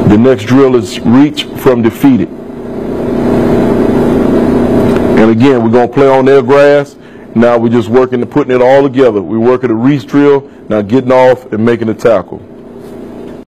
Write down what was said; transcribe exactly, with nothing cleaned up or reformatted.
The next drill is reach from defeated. And again, we're going to play on their grass. Now we're just working to putting it all together. We're working a reach drill, now getting off and making a tackle.